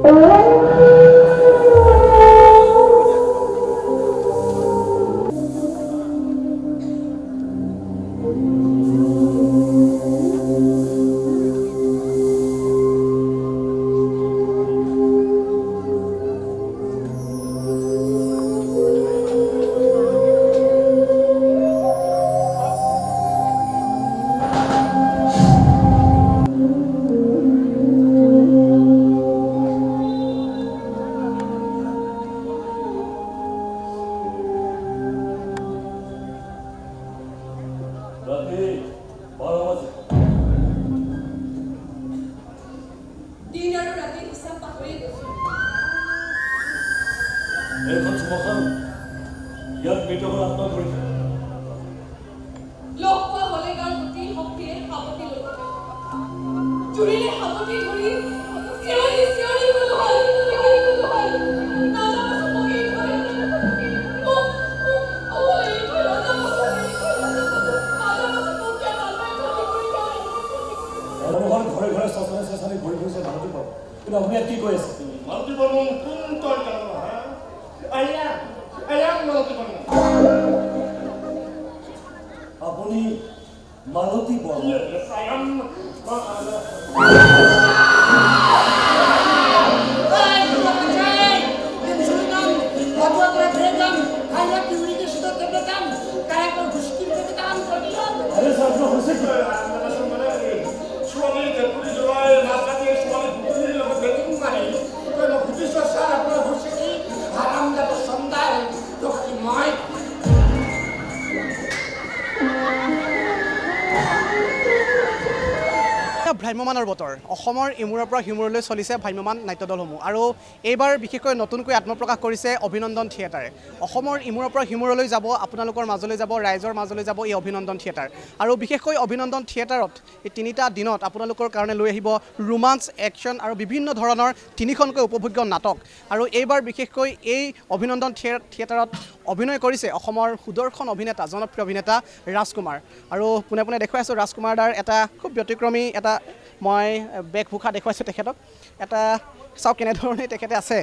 ভ্ৰাম্যমানৰ বতৰ অসমৰ ইমূৰৰ পৰা সিমূৰলৈ চলিছে ভ্ৰাম্যমান নাট্যদলসমূহ আৰু এইবাৰ বিশেষকৈ নতুনকৈ আত্মপ্ৰকাশ কৰিছে অভিনন্দন থিয়েটাৰে অসমৰ ইমূৰৰ পৰা সিমূৰলৈ যাব আপোনালোকৰ মাজলৈ যাব ৰাইজৰ মাজলৈ যাব এই অভিনন্দন থিয়েটাৰ আৰু বিশেষকৈ অভিনন্দন থিয়েটাৰত এই তিনিটা দিনত আপোনালোকৰ কাৰণে লৈ আহিব ৰোমাঞ্চ একশ্যন আৰু বিভিন্ন ধৰণৰ তিনিখনকৈ উপভোগ্য নাটক আৰু এইবাৰ বিশেষকৈ এই অভিনন্দন থিয়েটাৰত অভিনয় কৰিছে অসমৰ সুদৰ্শন অভিনেতা জনপ্ৰিয় অভিনেতা ৰাজকুমাৰ আৰু পোনে পোনে দেখুৱাই আছোঁ ৰাজকুমাৰ দাৰ এটা খুব ব্যতিক্ৰমী এটা মই বেশভূষা দেখুৱাইছোঁ তেখেতক এটা চাওক কেনেধৰণে তেখেতে আছে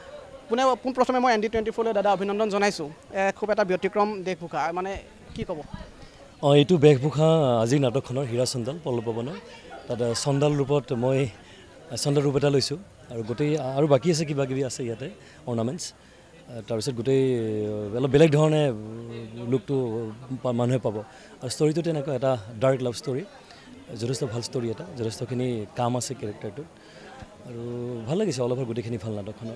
পোনপ্ৰথমে মই ND24 লৈ দাদা অভিনন্দন জনাইছোঁ খুব এটা ব্যতিক্ৰম বেশভূষা মানে কি ক'ব এইটো বেশভূষা আজিৰ নাটকখনৰ হীৰা চন্দাল পল্লৱনৰ তাত চন্দাল ৰূপত মই চন্দাল ৰূপ এটা লৈছোঁ আৰু গোটেই আৰু বাকী আছে কিবা কিবি আছে ইয়াতে অৰ্নামেণ্টছ তাৰপিছত গোটেই অলপ বেলেগ ধৰণে লুকটো মানুহে পাব আৰু ষ্টৰিটো তেনেকুৱা এটা ডাৰ্ক লাভ ষ্টৰি যথেষ্ট ভাল ষ্টৰি এটা যথেষ্টখিনি কাম আছে কেৰেক্টাৰটোত আৰু ভাল লাগিছে অলপৰ গোটেইখিনি ভাল নাটকখনৰ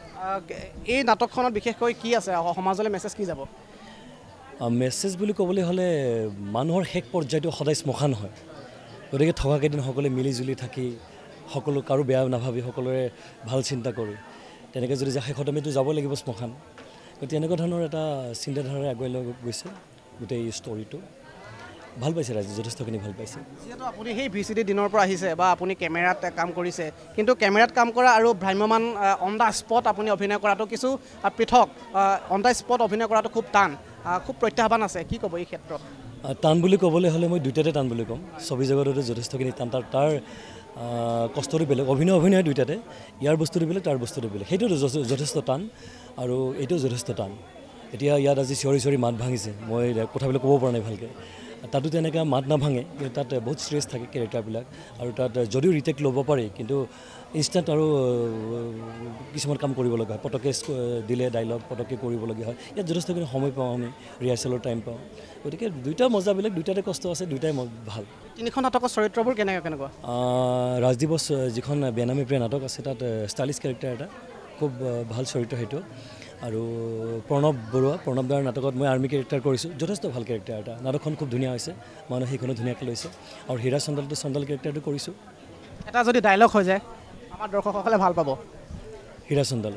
এই নাটকখনত বিশেষকৈ কি আছে সমাজলৈ মেছেজ কি যাব মেছেজ বুলি ক'বলৈ হ'লে মানুহৰ শেষ পৰ্যায়টো সদায় শ্মশান হয় গতিকে থকা কেইদিন সকলোৱে মিলি জুলি থাকি সকলো কাৰো বেয়া নাভাবি সকলোৰে ভাল চিন্তা কৰি তেনেকৈ যদি শেষত আমিতো যাব লাগিব শ্মশান গতিকে এনেকুৱা ধৰণৰ এটা চিন্তাধাৰাৰে আগুৱাই লৈ গৈছে গোটেই ষ্টৰিটো ভাল পাইছে ৰাইজে যথেষ্টখিনি ভাল পাইছে যিহেতু আপুনি সেই VCD দিনৰ পৰা আহিছে বা আপুনি কেমেৰাত কাম কৰিছে কিন্তু কেমেৰাত কাম কৰা আৰু ভ্ৰাম্যমান অন দ্য স্পট আপুনি অভিনয় কৰাটো কিছু পৃথক অন দ্য স্পট অভিনয় কৰাটো খুব টান খুব প্ৰত্যাহ্বান আছে কি ক'ব এই ক্ষেত্ৰত টান বুলি ক'বলৈ হ'লে মই দুইটাতে টান বুলি ক'ম ছবি জগততে যথেষ্টখিনি টান তাৰ কষ্টটো বেলেগ অভিনয় দুইটাতে ইয়াৰ বস্তুটো বেলেগ তাৰ বস্তুটো বেলেগ সেইটো যথেষ্ট টান আৰু এইটোও যথেষ্ট টান এতিয়া ইয়াত আজি চিঞৰি মাত ভাঙিছে মই কথাবিলাক ক'ব পৰা নাই ভালকৈ তাতো তেনেকৈ মাত নাভাঙে কিন্তু তাত বহুত ষ্ট্ৰেছ থাকে কেৰেক্টাৰবিলাক আৰু তাত যদিও ৰিটেক ল'ব পাৰি কিন্তু ইনষ্টেণ্ট আৰু কিছুমান কাম কৰিব লগা হয় পটককৈ দিলে ডাইলগ পটককৈ কৰিবলগীয়া হয় ইয়াত যথেষ্টখিনি সময় পাওঁ আমি ৰিহাৰ্চেলৰ টাইম পাওঁ গতিকে দুইটা মজাবিলাক দুইটাতে কষ্ট আছে দুইটাই ভাল তিনিখন নাটকৰ চৰিত্ৰবোৰ কেনেকুৱা ৰাজদীপৰ যিখন বেনামী প্ৰিয় নাটক আছে তাত ষ্টাইলিছ কেৰেক্টাৰ এটা খুব ভাল চৰিত্ৰ সেইটো আৰু প্ৰণৱ দাৰ নাটকত মই আৰ্মি কেৰেক্টাৰ কৰিছোঁ যথেষ্ট ভাল কেৰেক্টাৰ এটা নাটকখন খুব ধুনীয়া হৈছে মানুহে সেইখনো ধুনীয়াকৈ লৈছে আৰু হীৰা চন্দাল কেৰেক্টাৰটো কৰিছোঁ এটা যদি ডাইলগ হৈ যায় আমাৰ দৰ্শকসকলে ভাল পাব হীৰা চন্দাল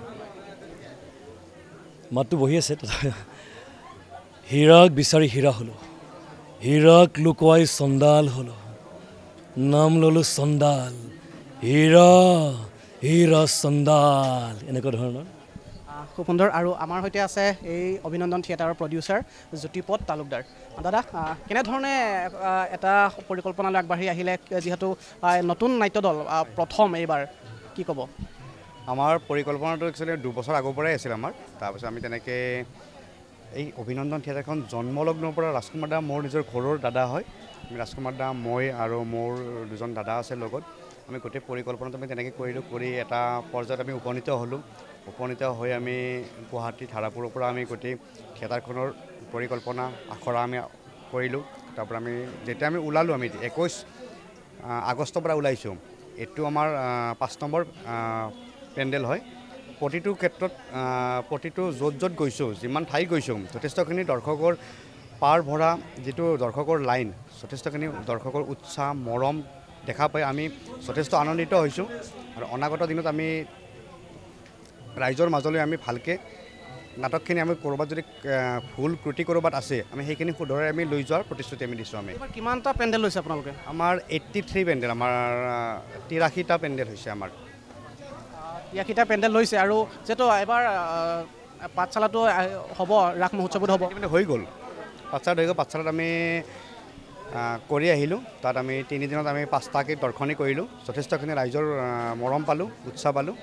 মাতটো বহি আছে হীৰাক বিচাৰি হীৰা হ'লোঁ হীৰাক লুকুৱাই চন্দাল হ'লোঁ নাম ল'লোঁ চন্দাল হীৰা চন্দাল এনেকুৱা ধৰণৰ খুব সুন্দৰ আৰু আমাৰ সৈতে আছে এই অভিনন্দন থিয়েটাৰৰ প্ৰডিউচাৰ জ্যোতিপদ তালুকদাৰ দাদা কেনেধৰণে এটা পৰিকল্পনালৈ আগবাঢ়ি আহিলে যিহেতু নতুন নাট্যদল প্ৰথম এইবাৰ কি ক'ব আমাৰ পৰিকল্পনাটো একচুৱেলি 2 বছৰ আগৰ পৰাই আছিল আমাৰ তাৰপিছত আমি তেনেকৈ এই অভিনন্দন থিয়েটাৰখন জন্মলগ্নৰ পৰা ৰাজকুমাৰ দা মোৰ নিজৰ ঘৰৰ দাদা হয় আমি ৰাজকুমাৰ দা মই আৰু মোৰ 2জন দাদা আছে লগত আমি গোটেই পৰিকল্পনাটো আমি তেনেকৈ কৰিলোঁ কৰি এটা পৰ্যায়ত আমি উপনীত হৈ আমি গুৱাহাটী ধাৰাপুৰৰ পৰা আমি গোটেই থিয়েটাৰখনৰ পৰিকল্পনা আখৰা আমি কৰিলোঁ তাৰপৰা আমি যেতিয়া আমি ওলালোঁ আমি 21 আগষ্টৰ পৰা ওলাইছোঁ এইটো আমাৰ 5 নম্বৰ পেণ্ডেল হয় প্ৰতিটো ক্ষেত্ৰত প্ৰতিটো য'ত গৈছোঁ যিমান ঠাই গৈছোঁ যথেষ্টখিনি দৰ্শকৰ পাৰ ভৰা যিটো দৰ্শকৰ লাইন যথেষ্টখিনি দৰ্শকৰ উৎসাহ মৰম দেখা পাই আমি যথেষ্ট আনন্দিত হৈছোঁ আৰু অনাগত দিনত আমি ৰাইজৰ মাজলৈ আমি ভালকৈ নাটকখিনি আমি ক'ৰবাত যদি ভুল ত্ৰুটি ক'ৰবাত আছে আমি সেইখিনি শুধৰাই আমি লৈ যোৱাৰ প্ৰতিশ্ৰুতি আমি দিছোঁ আমি কিমানটা পেণ্ডেল লৈছে আপোনালোকে আমাৰ 83 পেণ্ডেল আমাৰ 83টা পেণ্ডেল হৈছে আমাৰ 83টা পেণ্ডেল লৈছে আৰু যিহেতু এবাৰ পাঠশালাটো হ'ব ৰাস মহোৎসৱত হ'ব হৈ গ'ল পাঠশালাত আমি কৰি আহিলোঁ তাত আমি 3 দিনত আমি 5টাকৈ দৰ্শনী কৰিলোঁ যথেষ্টখিনি ৰাইজৰ মৰম পালোঁ উৎসাহ পালোঁ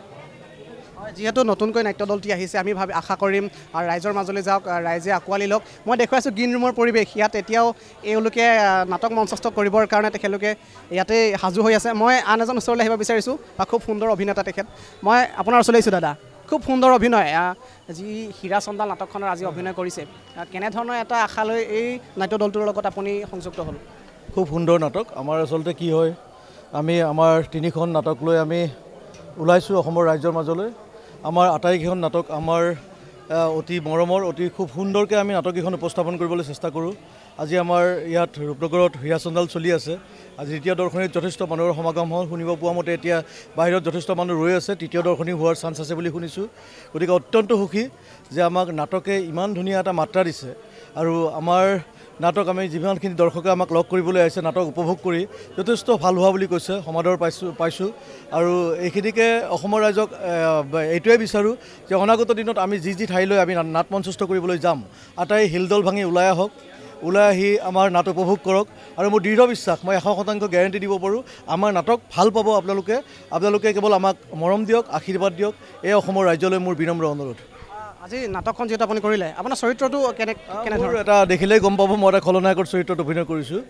যিহেতু নতুনকৈ নাট্য দলটি আহিছে আমি আশা কৰিম আৰু ৰাইজৰ মাজলৈ যাওক ৰাইজে আঁকোৱালি লওক মই দেখুৱাইছোঁ গ্ৰীণ ৰুমৰ পৰিৱেশ ইয়াত এতিয়াও এওঁলোকে নাটক মঞ্চস্থ কৰিবৰ কাৰণে তেখেতলোকে ইয়াতে সাজু হৈ আছে মই আন এজন ওচৰলৈ আহিব বিচাৰিছোঁ বা খুব সুন্দৰ অভিনেতা তেখেত মই আপোনাৰ ওচৰলৈ আহিছোঁ দাদা খুব সুন্দৰ অভিনয় যি হীৰা চন্দাল নাটকখনৰ আজি অভিনয় কৰিছে কেনেধৰণৰ এটা আশা লৈ এই নাট্য দলটোৰ লগত আপুনি সংযুক্ত হ'ল খুব সুন্দৰ নাটক আমাৰ আচলতে কি হয় আমি আমাৰ 3খন নাটক লৈ আমি ওলাইছোঁ অসমৰ ৰাইজৰ মাজলৈ আমাৰ আটাইকেইখন নাটক আমাৰ অতি মৰমৰ অতি খুব সুন্দৰকৈ আমি নাটককেইখন উপস্থাপন কৰিবলৈ চেষ্টা কৰোঁ আজি আমাৰ ইয়াত ৰূপনগৰত হীৰা চন্দাল চলি আছে আজি দ্বিতীয় দৰ্শনীত যথেষ্ট মানুহৰ সমাগম হ'ল শুনিব পোৱা মতে এতিয়া বাহিৰত যথেষ্ট মানুহ ৰৈ আছে তৃতীয় দৰ্শনী হোৱাৰ চান্স আছে বুলি শুনিছোঁ গতিকে অত্যন্ত সুখী যে আমাক নাটকে ইমান ধুনীয়া এটা মাত্ৰা দিছে আৰু আমাৰ নাটক আমি যিমানখিনি দৰ্শকে আমাক লগ কৰিবলৈ আহিছে নাটক উপভোগ কৰি যথেষ্ট ভাল হোৱা বুলি কৈছে সমাদৰ পাইছোঁ আৰু এইখিনিকে অসমৰ ৰাইজক এইটোৱে বিচাৰোঁ যে অনাগত দিনত আমি যি ঠাইলৈ আমি নাট মঞ্চস্থ কৰিবলৈ যাম আটাই হিলদল ভাঙি ওলাই আহক ওলাই আহি আমাৰ নাট উপভোগ কৰক আৰু মোৰ দৃঢ় বিশ্বাস মই 100% গেৰাণ্টি দিব পাৰোঁ আমাৰ নাটক ভাল পাব আপোনালোকে কেৱল আমাক মৰম দিয়ক আশীৰ্বাদ দিয়ক এই অসমৰ ৰাজ্যলৈ মোৰ বিনম্ৰ অনুৰোধ আজি নাটকখন যিহেতু আপুনি কৰিলে আপোনাৰ চৰিত্ৰটো কেনেধৰণৰ এটা দেখিলেই গম পাব মই এটা খলনায়কৰ চৰিত্ৰত অভিনয় কৰিছোঁ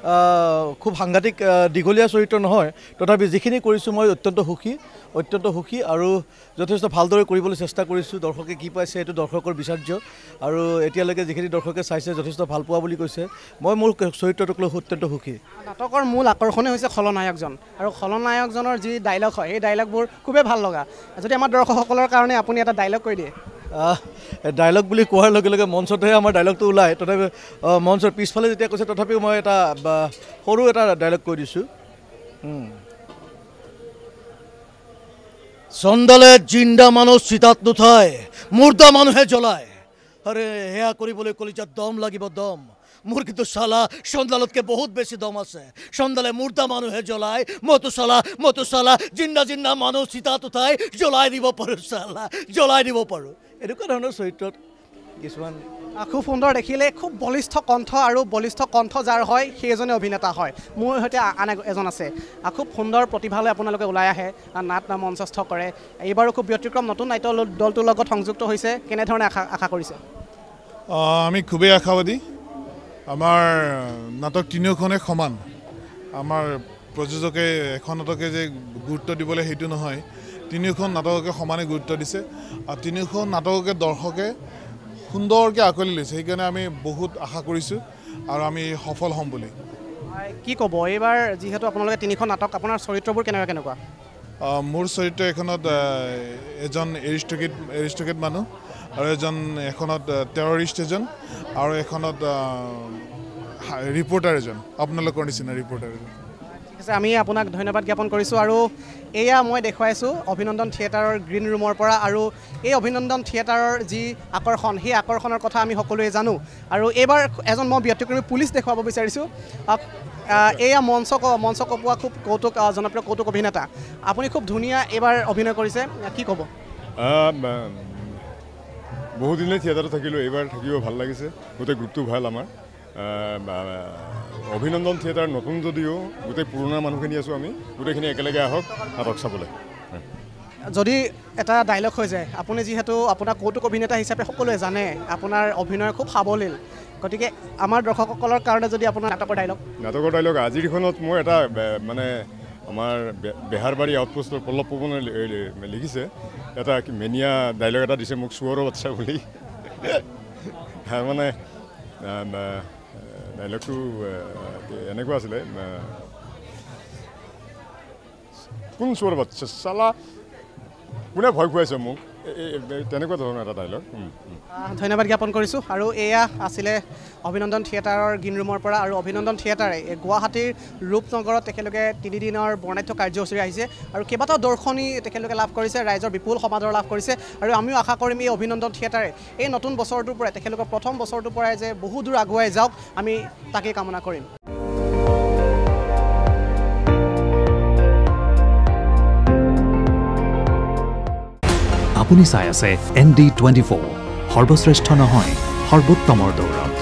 খুব সাংঘাতিক দীঘলীয়া চৰিত্ৰ নহয় তথাপি যিখিনি কৰিছোঁ মই অত্যন্ত সুখী আৰু যথেষ্ট ভালদৰে কৰিবলৈ চেষ্টা কৰিছোঁ দৰ্শকে কি পাইছে এইটো দৰ্শকৰ বিচাৰ্য আৰু এতিয়ালৈকে যিখিনি দৰ্শকে চাইছে যথেষ্ট ভাল পোৱা বুলি কৈছে মই মোৰ চৰিত্ৰটোক লৈ অত্যন্ত সুখী নাটকৰ মূল আকৰ্ষণেই হৈছে খলনায়কজন আৰু খলনায়কজনৰ যি ডাইলগ হয় সেই ডাইলগবোৰ খুবেই ভাল লগা যদি আমাৰ দৰ্শকসকলৰ কাৰণে আপুনি এটা ডাইলগ কৈ দিয়ে ডাইলগ বুলি কোৱাৰ লগে লগে মঞ্চতহে আমাৰ ডাইলগটো ওলায় তথাপি মঞ্চৰ পিছফালে যেতিয়া কৈছে তথাপিও মই এটা সৰু এটা ডাইলগ কৈ দিছোঁ চন্দালে জিন্দা মানুহ চিতাত নুঠায় মুৰ্দা মানুহে জ্বলায় আৰে সেয়া কৰিবলৈ কলিজাত দম লাগিব দম মোৰ কিন্তু চালা চন্দালতকৈ বহুত বেছি দম আছে চন্দালে মুৰ্দা মানুহে জ্বলায় মইতো চালা জিন্দা মানুহ চিতাত উঠাই জ্বলাই দিব পাৰোঁ এনেকুৱা ধৰণৰ চৰিত্ৰত কিছুমান খুব সুন্দৰ দেখিলে খুব বলিষ্ঠ কণ্ঠ আৰু বলিষ্ঠ কণ্ঠ যাৰ হয় সেইজনে অভিনেতা হয় মোৰ সৈতে আন এজন আছে খুব সুন্দৰ প্ৰতিভালৈ আপোনালোকে ওলাই আহে নাট মঞ্চস্থ কৰে এইবাৰো খুব ব্যতিক্ৰম নতুন নাট্য দলটোৰ লগত সংযুক্ত হৈছে কেনেধৰণে আশা কৰিছে আমি খুবেই আশাবাদী আমাৰ নাটক তিনিওখনে সমান আমাৰ প্ৰযোজকে এখন নাটকে যে গুৰুত্ব দিবলৈ সেইটো নহয় তিনিওখন নাটককে সমানে গুৰুত্ব দিছে আৰু তিনিওখন নাটককে দৰ্শকে সুন্দৰকৈ আঁকোৱালি লৈছে সেইকাৰণে আমি বহুত আশা কৰিছোঁ আৰু আমি সফল হ'ম বুলি কি ক'ব এইবাৰ যিহেতু আপোনালোকে তিনিখন নাটক আপোনাৰ চৰিত্ৰবোৰ কেনেকুৱা মোৰ চৰিত্ৰ এখনত এজন এৰিষ্ট্ৰকেট মানুহ আৰু এখনত টেৰৰিষ্ট এজন আৰু এখনত ৰিপৰ্টাৰ এজন আপোনালোকৰ নিচিনা ৰিপৰ্টাৰ এজন ঠিক আছে আমি আপোনাক ধন্যবাদ জ্ঞাপন কৰিছোঁ আৰু এয়া মই দেখুৱাইছোঁ অভিনন্দন থিয়েটাৰৰ গ্ৰীণ ৰুমৰ পৰা আৰু এই অভিনন্দন থিয়েটাৰৰ যি আকৰ্ষণ সেই আকৰ্ষণৰ কথা আমি সকলোৱে জানো আৰু এইবাৰ এজন মই ব্যতিক্ৰমী পুলিচ দেখুৱাব বিচাৰিছোঁ এয়া মঞ্চ কপোৱা খুব জনপ্ৰিয় কৌতুক অভিনেতা আপুনি খুব ধুনীয়া এইবাৰ অভিনয় কৰিছে কি ক'ব বহুত দিনে থিয়েটাৰত থাকিলোঁ এইবাৰ থাকিব ভাল লাগিছে গোটেই গ্ৰুপটো ভাল আমাৰ অভিনন্দন থিয়েটাৰ নতুন যদিও গোটেই পুৰণা মানুহখিনি আছোঁ আমি গোটেইখিনি একেলগে আহক নাটক চাবলৈ যদি এটা ডাইলগ হৈ যায় আপুনি যিহেতু আপোনাৰ কৌতুক অভিনেতা হিচাপে সকলোৱে জানে আপোনাৰ অভিনয় খুব সাৱলীল গতিকে আমাৰ দৰ্শকসকলৰ কাৰণে যদি আপোনাৰ নাটকৰ ডাইলগ আজিৰখনত মই এটা মানে আমাৰ বেহাৰবাৰী আউটপোষ্টৰ পল্লৱ পৱনে লিখিছে এটা মেনিয়া ডাইলগ এটা দিছে মোক চুৱৰৰ বাচ্চা বুলি মানে ডাইলগটো এনেকুৱা আছিলে কোন চুৱৰ বাচ্চা চালা কোনে ভয় খুৱাইছে মোক তেনেকুৱা ধৰণৰ এটা ডাইলগ ধন্যবাদ জ্ঞাপন কৰিছোঁ আৰু এয়া আছিলে অভিনন্দন থিয়েটাৰৰ গ্ৰীণ ৰুমৰ পৰা আৰু অভিনন্দন থিয়েটাৰে গুৱাহাটীৰ ৰূপনগৰত তেখেতলোকে 3 দিনৰ বৰ্ণাঢ্য কাৰ্যসূচী আহিছে আৰু কেইবাটাও দৰ্শনী তেখেতলোকে লাভ কৰিছে ৰাইজৰ বিপুল সমাদৰ লাভ কৰিছে আৰু আমিও আশা কৰিম এই অভিনন্দন থিয়েটাৰে এই নতুন বছৰটোৰ পৰাই তেখেতলোকৰ প্ৰথম বছৰটোৰ পৰাই যে বহু দূৰ আগুৱাই যাওক আমি তাকেই কামনা কৰিম আপুনি চাই আছে ND24 সৰ্বশ্ৰেষ্ঠ নহয় সৰ্বোত্তমৰ দৌৰ